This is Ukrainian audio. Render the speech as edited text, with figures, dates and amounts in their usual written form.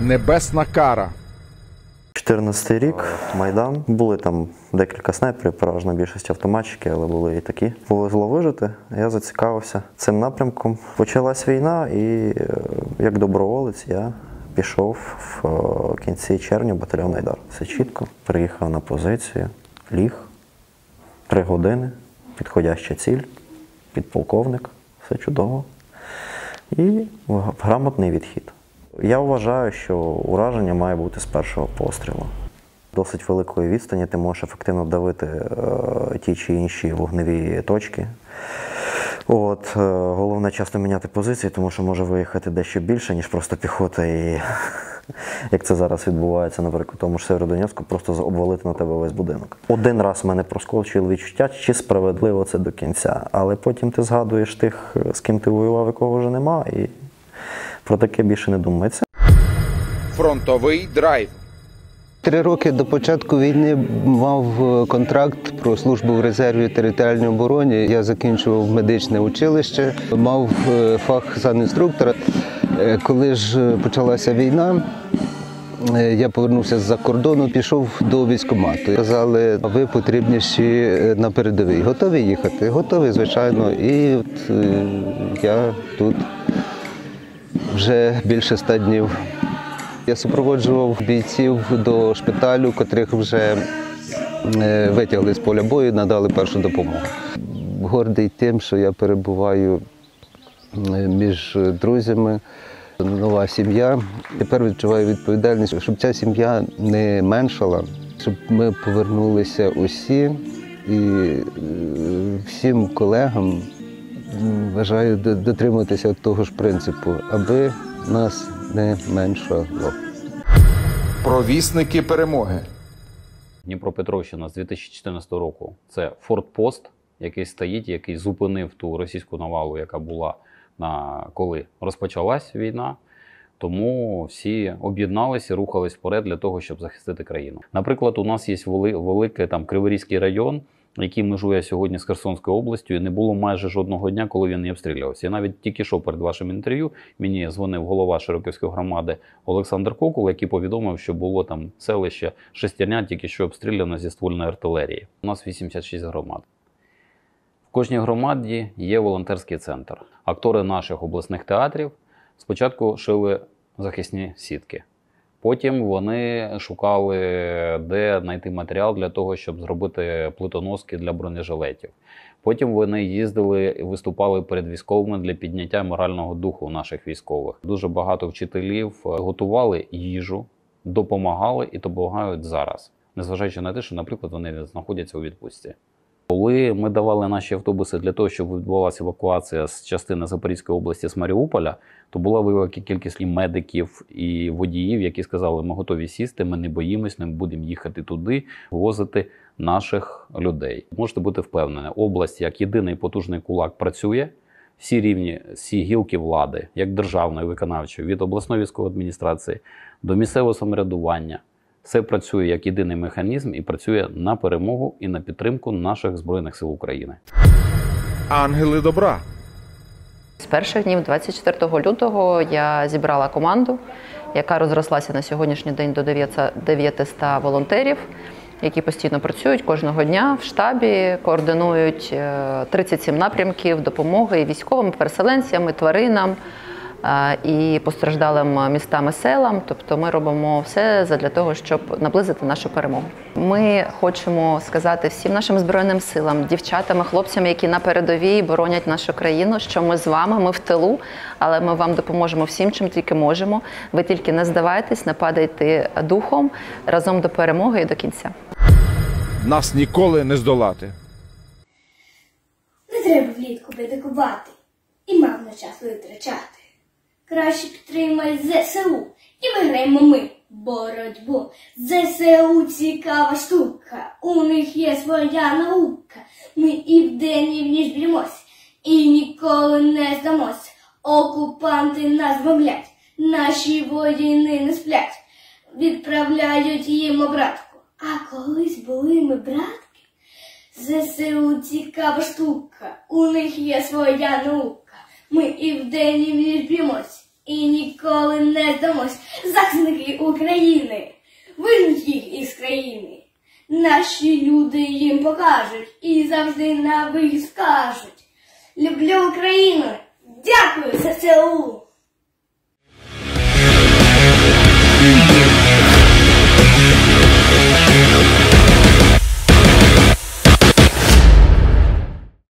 Небесна кара. 14-й рік, Майдан. Були там декілька снайперів, переважно більшість автоматчики, але були і такі. Повезло вижити, я зацікавився цим напрямком. Почалась війна і як доброволець я пішов в кінці червня в батальйон Айдар. Все чітко. Приїхав на позицію, ліг, 3 години, підходяща ціль, підполковник, все чудово. І грамотний відхід. Я вважаю, що ураження має бути з першого пострілу. Досить великої відстані ти можеш ефективно давити ті чи інші вогневі точки. Головне часто міняти позиції, тому що може виїхати дещо більше, ніж просто піхота. І як це зараз відбувається, наприклад, в тому ж Сєвєродонецьку, просто обвалити на тебе весь будинок. Один раз в мене проскочило відчуття, чи справедливо це до кінця. Але потім ти згадуєш тих, з ким ти воював, якого вже нема, і про таке більше не думається. Фронтовий драйв. 3 роки до початку війни мав контракт про службу в резерві територіальній обороні. Я закінчував медичне училище, мав фах санінструктора. Коли ж почалася війна, я повернувся з-за кордону, пішов до військкомату. Казали, ви потрібніші на передовій. Готові їхати? Готові, звичайно. І от я тут вже більше 100 днів. Я супроводжував бійців до шпиталю, котрих вже витягли з поля бою, надали першу допомогу. Гордий тим, що я перебуваю між друзями, нова сім'я. Тепер відчуваю відповідальність, щоб ця сім'я не меншала, щоб ми повернулися усі і всім колегам бажаю дотримуватися того ж принципу, аби нас не меншало. Провісники перемоги. Дніпропетровщина з 2014 року – це фортпост, який стоїть, який зупинив ту російську навалу, яка була, коли розпочалась війна. Тому всі об'єдналися і рухались вперед для того, щоб захистити країну. Наприклад, у нас є великий Криворізький район, який межує сьогодні з Херсонською областю, і не було майже жодного дня, коли він не обстрілювався. І навіть тільки що перед вашим інтерв'ю мені дзвонив голова Широківської громади Олександр Кокул, який повідомив, що було там селище Шестерня, тільки що обстріляно зі ствольної артилерії. У нас 86 громад. В кожній громаді є волонтерський центр. Актори наших обласних театрів спочатку шили захисні сітки. Потім вони шукали, де знайти матеріал для того, щоб зробити плитоноски для бронежилетів. Потім вони їздили і виступали перед військовими для підняття морального духу наших військових. Дуже багато вчителів готували їжу, допомагали і допомагають зараз. Незважаючи на те, що, наприклад, вони знаходяться у відпустці. Коли ми давали наші автобуси для того, щоб відбувалася евакуація з частини Запорізької області, з Маріуполя, то була велика кількість і медиків, і водіїв, які сказали, ми готові сісти, ми не боїмось, ми будемо їхати туди, вивозити наших людей. Можете бути впевнені, область як єдиний потужний кулак працює, всі рівні, всі гілки влади, як державної, виконавчої, від обласної військової адміністрації до місцевого самоврядування. Все працює як єдиний механізм і працює на перемогу і на підтримку наших Збройних сил України. Ангели добра. З перших днів 24 лютого я зібрала команду, яка розрослася на сьогоднішній день до 900 волонтерів, які постійно працюють кожного дня в штабі, координують 37 напрямків допомоги і військовим, переселенцям, і тваринам, і постраждалим містам і селам. Тобто ми робимо все для того, щоб наблизити нашу перемогу. Ми хочемо сказати всім нашим Збройним силам, дівчатам і хлопцям, які на передовій боронять нашу країну, що ми з вами, ми в тилу, але ми вам допоможемо всім, чим тільки можемо. Ви тільки не здавайтесь, не падайте духом, разом до перемоги і до кінця. Нас ніколи не здолати. Не треба влітку бедикувати і марно час витрачати. Краще підтримай ЗСУ і виграємо ми боротьбу. ЗСУ цікава штука, у них є своя наука. Ми і вдень, і вніч б'ємось, і ніколи не здамось. Окупанти нас бомблять, наші воїни не сплять, відправляють їм обратку. А колись були ми братки. ЗСУ цікава штука, у них є своя наука. Ми і вдень, і вніч б'ємось, і ніколи не здамось. Захисники! їм покажуть і завжди на вихід скажуть. Люблю Україну! Дякую, ЗСУ!